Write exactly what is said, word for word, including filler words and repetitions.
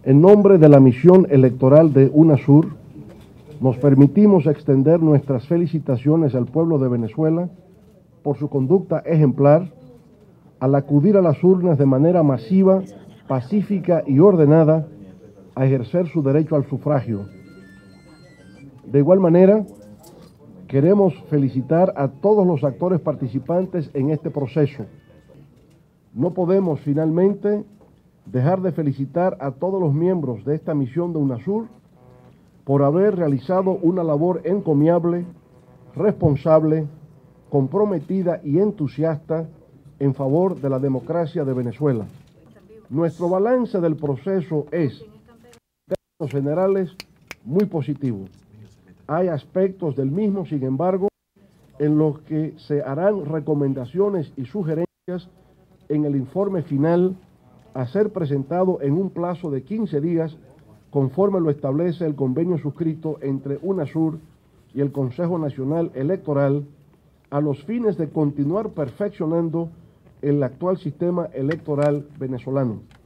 En nombre de la misión electoral de UNASUR, nos permitimos extender nuestras felicitaciones al pueblo de Venezuela por su conducta ejemplar al acudir a las urnas de manera masiva, pacífica y ordenada a ejercer su derecho al sufragio. De igual manera, queremos felicitar a todos los actores participantes en este proceso. No podemos finalmente dejar de felicitar a todos los miembros de esta misión de UNASUR por haber realizado una labor encomiable, responsable, comprometida y entusiasta en favor de la democracia de Venezuela. Nuestro balance del proceso es, en términos generales, muy positivo. Hay aspectos del mismo, sin embargo, en los que se harán recomendaciones y sugerencias en el informe final a ser presentado en un plazo de quince días, conforme lo establece el convenio suscrito entre UNASUR y el Consejo Nacional Electoral, a los fines de continuar perfeccionando el actual sistema electoral venezolano.